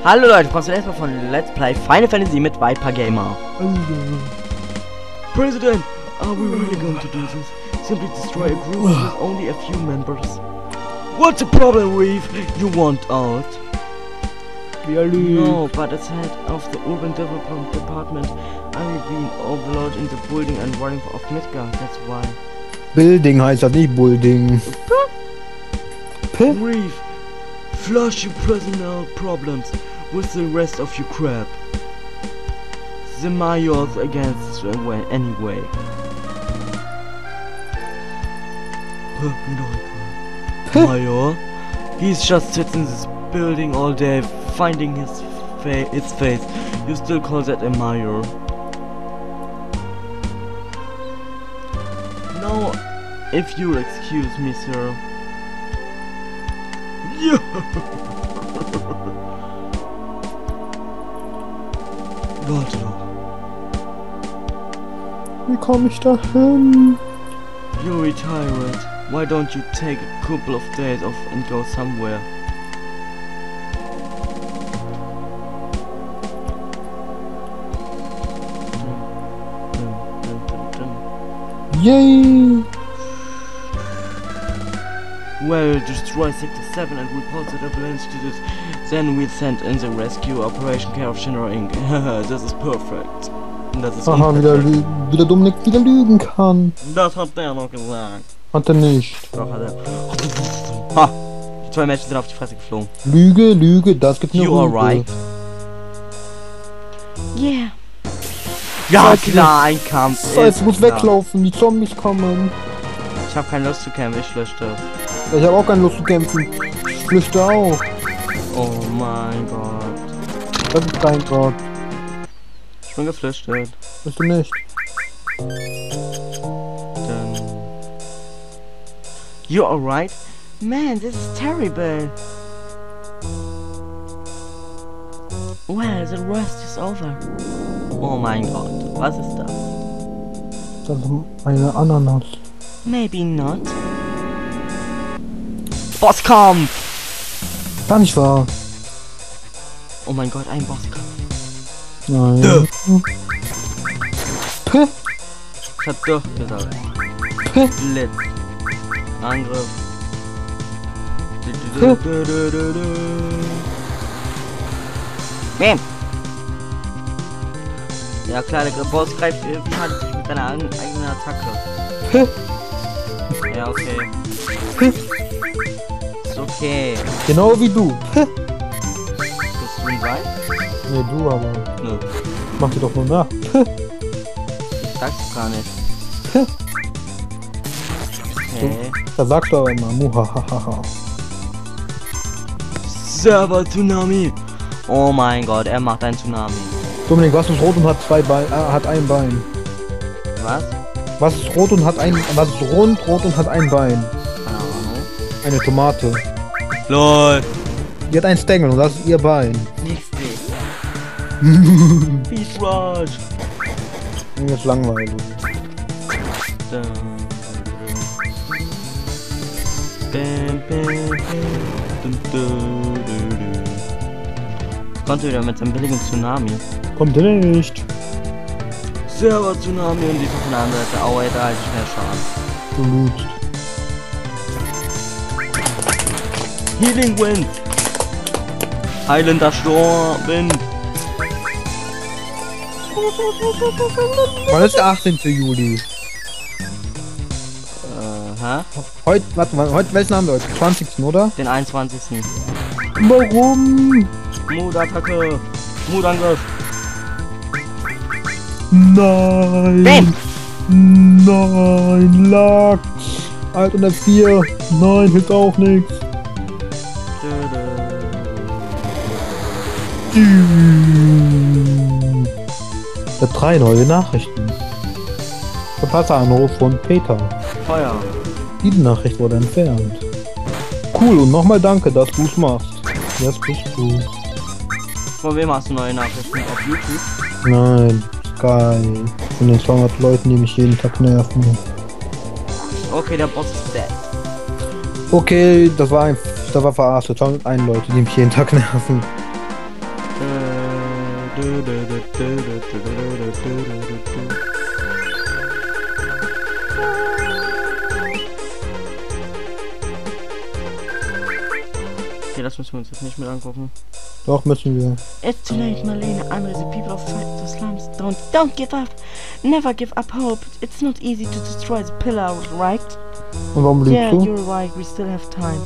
Hallo Leute, kommst du erstmal von Let's Play Final Fantasy mit Viper Gamer. President, are we really going to do this? Simply destroy a group with only a few members. What's the problem, Reeve? You want out? No, but as head of the urban development department, I've been overloaded in the building and running of Midgar, that's why. Building heißt das nicht Building. Reeve, flush your personal problems with the rest of your crap. The Major's against anyway. Major? He's just sitting in this building all day, finding his face. You still call that a Major? No, if you'll excuse me, sir. Yeah. Warte noch. Wie komme ich da hin? You're retired. Why don't you take a couple of days off and go somewhere? Yay! Well, destroy Sector 7 and report the avalanche to this. Then we'll send in the rescue operation care of Shinra Inc. This is perfect. Das ist Aha, wieder Dominik wieder lügen kann. Das hat der noch gesagt. Hat er nicht. Doch, hat er. Ha! Die zwei Menschen sind auf die Fresse geflogen. Lüge, das gibt eine You are Lüge. right. Yeah. Ja, klar, ein Kampf. Jetzt muss weglaufen, die Zombies kommen. Ich hab keine Lust zu kämpfen, ich flüchte. Ich habe auch keine Lust zu kämpfen. Ich flüchte auch. Oh mein Gott. Das ist dein Gott. Ich bin geflüchtet. Bist du nicht? Dann. You alright? Man, this is terrible. Well, the worst is over. Oh mein Gott, was ist das? Das ist eine Ananas. Maybe not. Bosskampf! Gar nicht wahr. Oh mein Gott, ein Bosskampf. Nein. Puh. Ich hab doch gesagt. Puh. Blitz. Angriff. Puh. Bam! Ja klar, der Boss greift halt sich mit seiner eigenen Attacke. Puh. Ja, okay. Puh. Ist okay. Genau wie du. Puh. Bist du ein Wein? Nee, du aber. Nö. Mach dir doch nur nach. Puh. Ich sag's gar nicht. Puh. Okay. Da sagst du aber immer. Muhahaha. Server Tsunami! Oh mein Gott, er macht ein Tsunami. Dominik, was ist rot und hat zwei Beine? Hat ein Bein. Was? Was ist rot und hat ein. Was ist rot und hat ein Bein? Keine Ahnung. Eine Tomate. LOL! Die hat einen Stängel und das ist ihr Bein. Nichts Peace Rush! Das ist langweilig. Konnte wieder mit seinem billigen Tsunami. Kommt er nicht. Server Tsunami und die von der anderen Seite. Aua, da halt nicht mehr Schaden. Du lügst. Healing Wind! Heilender Sturmwind! Wann ist der 18. Juli? Hä? Heute, warte mal, welchen haben wir heute? 20. oder? Den 21. Warum? Mood-Attacke! Mood-Angriff! Nein! Bam! Nein, Lachs! Alt unter 4. Nein, hilft auch nichts. Ich habe 3 neue Nachrichten. Verpasser Anruf von Peter. Feuer! Die Nachricht wurde entfernt. Cool und nochmal danke, dass du es machst. Das bist du. Von wem hast du neue Nachrichten? Auf YouTube? Nein, geil. Von den 200 Leuten, die mich jeden Tag nerven. Okay, der Boss ist dead. Okay, das war verarscht. 201 Leute, die mich jeden Tag nerven. Okay, das müssen wir uns jetzt nicht mehr angucken. Doch, müssen wir. It's too late, Marlene. Andre, the people outside the slums. Don't give up. Never give up hope. It's not easy to destroy the pillar, right? Und warum Yeah, lügst du? you're right. We still have time.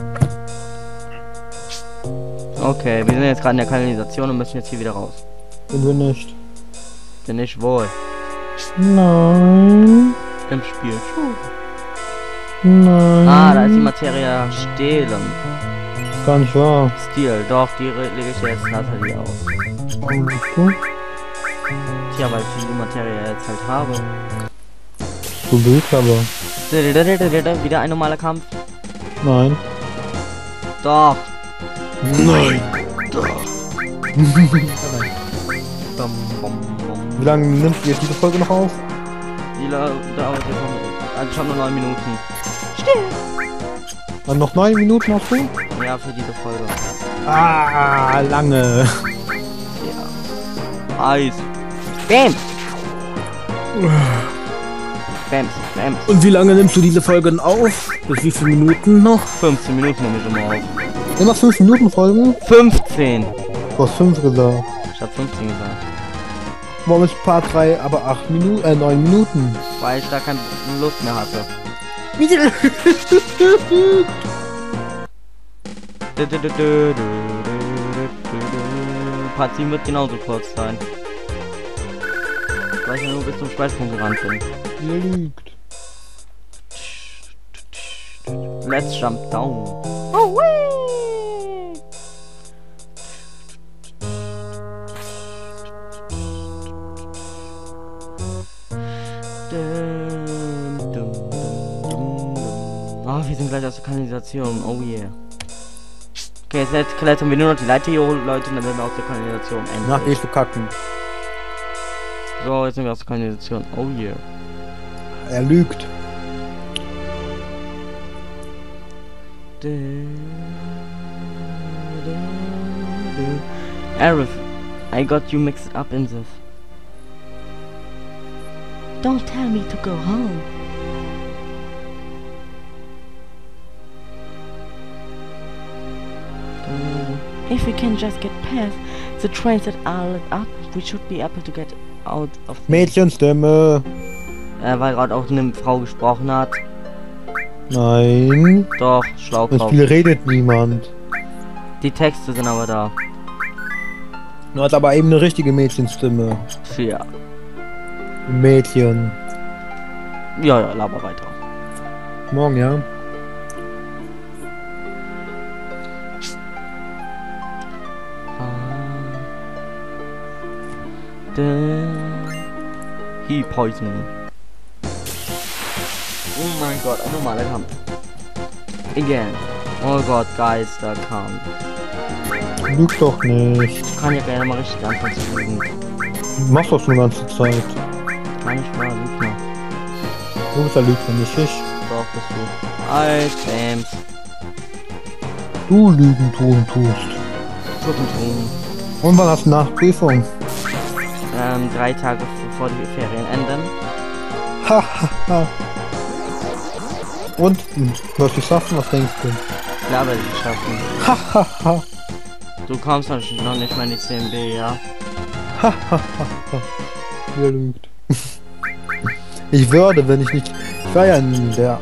Okay, wir sind jetzt gerade in der Kanalisation und müssen jetzt hier wieder raus. Sind wir nicht. Bin ich wohl. Nein. Im Spiel schon. Nein. Ah, da ist die Materie stehlen. Gar nicht wahr. Stil, doch, die lege ich jetzt Natalie aus. Warum lügst du? Tja, weil ich die Materie jetzt halt habe. Du lügst aber. Wieder ein normaler Kampf. Nein. Doch. Nein. Bum, bum, bum. Wie lange nimmst du jetzt diese Folge noch auf? Die dauert jetzt noch, also schon nur 9 Minuten. Dann noch 9 Minuten hast du? Ja, für diese Folge. Ah, lange. Ja. Eis. Bam! Bams, bams. Und wie lange nimmst du diese Folgen auf? Bis wie viele Minuten noch? 15 Minuten nehme ich immer auf. Immer 5 Minuten Folgen? 15! Du hast 5 gesagt. Ich hab 15 gesagt. Warum ist Part 3 aber 8 Minuten, 9 Minuten? Weil ich da keine Lust mehr hatte. Part 7 wird genauso kurz sein. Weil ich ja nur bis zum Speicherpunkt gerannt bin. Ihr lügt. Let's jump down. Oh, wee! Ah, wir sind gleich aus der Kanalisation. Oh yeah. Okay, jetzt klettern wir nur noch die Leiter hier hoch, Leute, und dann sind wir aus der Kanalisation. Nach gehst du kacken. So, jetzt sind wir aus der Kanalisation. Oh yeah. Er lügt. Arif, I got you mixed up in this. Don't tell me to go home. If we can just get past the trains that are lit up, we should be able to get out of the... Mädchenstimme. Weil gerade auch eine Frau gesprochen hat. Nein. Doch, Im Schlaukopf. Spiel redet niemand. Die Texte sind aber da. Du hast aber eben eine richtige Mädchenstimme. Ja. Mädchen. Ja, ja, laber weiter. Morgen, ja. He poison. Oh mein Gott, ein normaler Kampf. Again. Oh Gott, Geisterkampf. Lüg doch nicht. Ich kann ja gerne mal richtig anfangen zu lügen. Du machst das schon die ganze Zeit. Kann ich mal, Lügner. Du bist der Lügner, nicht ich. Doch, bist du. Alter, Du Lügen tun tust. Tucken. Und wann hast du Nachprüfung? 3 Tage bevor die Ferien enden. Hahaha. Und? Du wirst es schaffen, was denkst du? Klar werde ich es schaffen. Hahaha. Du kommst noch nicht mal in die CMB, ja? Hahaha. Ihr lügt. Ich würde, wenn ich nicht... Ich war ja in der...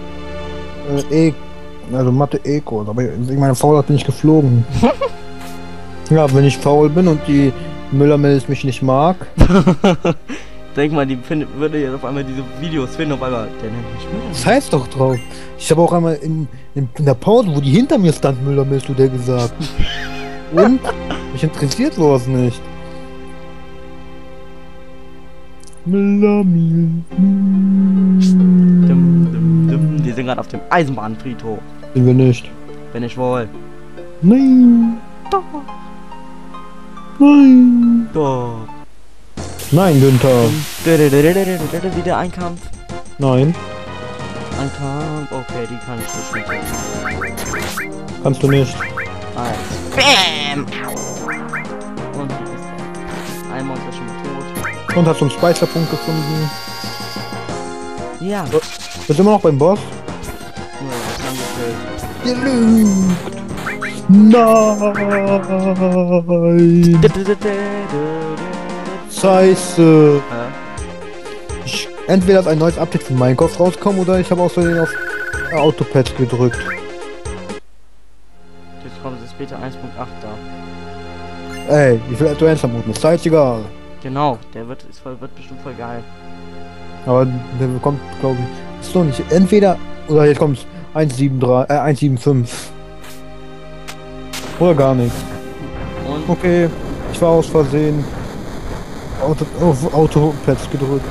also Mathe-Eko, aber wegen meiner Faulheit bin ich geflogen. Ja, wenn ich faul bin und die Müller-Mills mich nicht mag... Denk mal, die würde jetzt auf einmal diese Videos finden, auf einmal, der nennt mich Müller. Das heißt doch drauf. Ich habe auch einmal in der Pause, wo die hinter mir stand, Müller-Mills, du der gesagt. Und? Mich interessiert sowas nicht. Müller-Mills. Die sind gerade auf dem Eisenbahnfriedhof. Sind wir nicht. Bin ich wohl. Nein. Doch. Nein. Doch. Nein, Günther. Wieder ein Kampf. Nein. Ein Kampf. Okay, die kann ich so schnell. Kannst du nicht. Eins. Bam! Und ein Monster ist schon mal tot. Und hast du einen Speicherpunkt gefunden. Ja. Bist du immer noch beim Boss? Nur das Nein! Scheiße! Entweder ist ein neues Update von Minecraft rauskommen oder ich habe aus Versehen auf Autopad gedrückt. Jetzt kommt es später 1.8 da. Ey, wie viel Adventure-Mode ist scheißegal. Genau, der wird bestimmt voll geil. Aber der kommt, glaube ich, ist doch nicht. Entweder, oder jetzt kommt 1.75. Oder gar nicht. Und Okay, ich war aus Versehen auf Autopads gedrückt.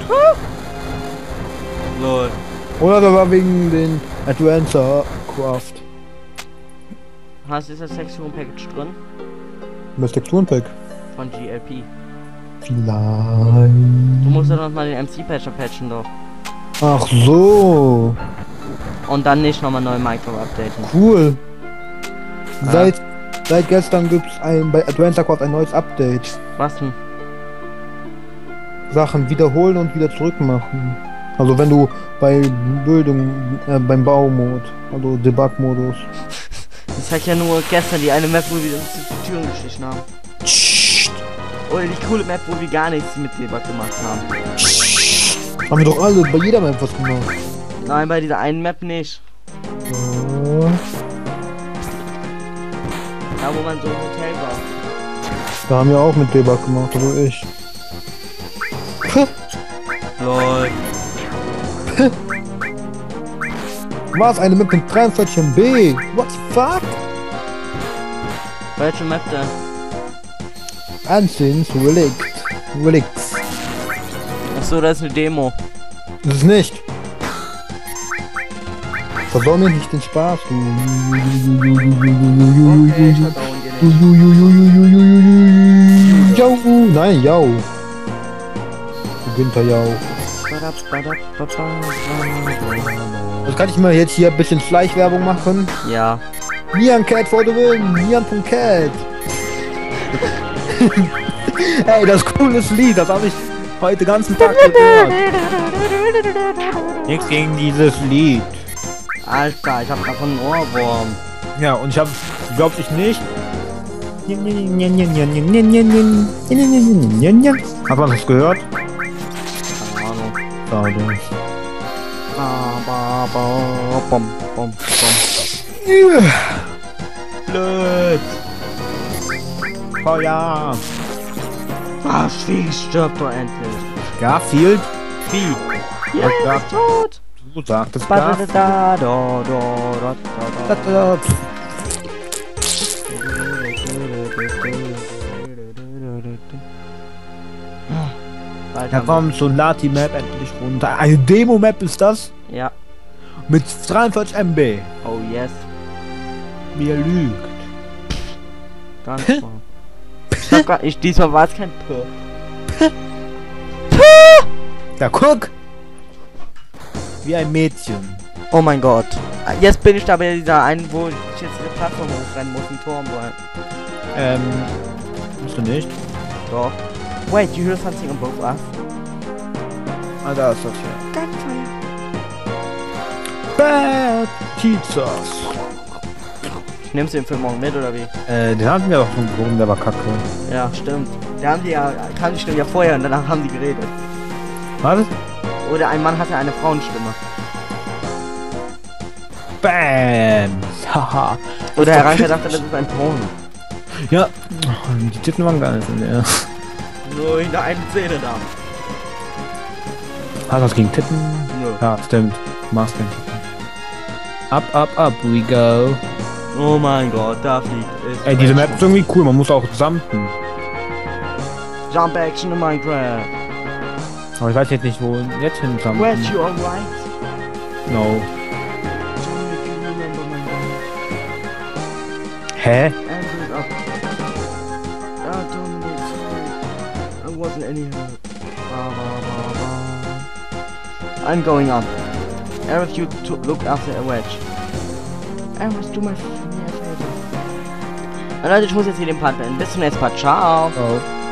lol. Oder da war wegen den Adventure Craft. Hast du das Texturen-Package drin? Das Texturenpack. Von GLP. Vielleicht. Du musst ja noch mal den MC-Patcher patchen doch. Ach so. Und dann nicht nochmal neu Minecraft updaten. Cool. Ah. Seit gestern gibt's bei Adventure Craft ein neues Update. Was denn? Sachen wiederholen und wieder zurück machen. Also wenn du bei Bildung, beim Baumod, also Debug-Modus. Ich sag ja nur gestern die eine Map, wo wir uns die Türen geschlichen haben. Oder die coole Map, wo wir gar nichts mit Debug gemacht haben. Haben wir doch alle bei jeder Map was gemacht. Nein, bei dieser einen Map nicht. Ja. Da wo man so im Hotel war. Da haben wir auch mit Debug gemacht, also ich. Lol. Was? Eine Map mit 43 MB? What the fuck? Welche Map denn? Ancients Relics. Achso, das ist eine Demo. Das ist nicht. Versau mir nicht den Spaß, du. Okay, ich verdauen dir nicht. Jau, nein, Jau. Günther Jau. Das kann ich mal jetzt hier ein bisschen Schleichwerbung machen. Ja. Nian Cat for the win! Nian.cat! Ey, das ist cooles Lied, das habe ich heute den ganzen Tag gehört. Nichts gegen dieses Lied. Alter, ich hab davon einen Ohrwurm. Ja, und ich habe, glaub ich nicht. Hat man das gehört? Keine Ahnung. Schade. Bom, bom, bom. Blöd. Feuer. Ah, Vieh, stirb doch endlich. Garfield? Vieh. Ja, Ja, ist tot. Du sagtest Da, Garfield. da, da, da, da, da. Ja komm, schon lad die Map endlich runter. Eine Demo-Map ist das? Ja. Mit 43 MB. Oh yes. Mir lügt. Ganz wahr. Diesmal war es kein Pö. Ja, guck! Wie ein Mädchen. Oh mein Gott. Jetzt bin ich da bei dieser einen, wo ich jetzt diese Plattform hochrennen muss, ein Turm wollen. Musst du nicht? Doch. Wait, you hear something above us? Ah, da ist das hier. Gunfire. Bad Teachers. Nimmst du den Film morgen mit, oder wie? Den hatten wir doch schon gefunden, der war kacke. Ja, stimmt. Da haben die ja, kam die Stimme ja vorher und danach haben die geredet. Was? Oder ein Mann hatte eine Frauenstimme. Bam! Haha. Oder Herr Ranker dachte, das ist ein Porno. Ja. Die Titten waren geil. Ja. Nur in der einen Szene da. Hast du was gegen Titten? Nö. Ja, stimmt. Du machst keinen Titten. Up we go. Oh mein Gott, da fliegt es. Ey, diese Map ist irgendwie cool, man muss auch jumpen. Jump Action in Minecraft. Aber ich weiß jetzt nicht, wo jetzt hin jumpen. Where's you alright? No. Hä? Andrew up. Ah, Dominic, sorry. I wasn't any help. I'm going up. Aerith, you look after a wedge. Aerith, do my favor. Leute, ich muss jetzt hier den Part beenden. Bis zum nächsten Mal. Ciao. Oh.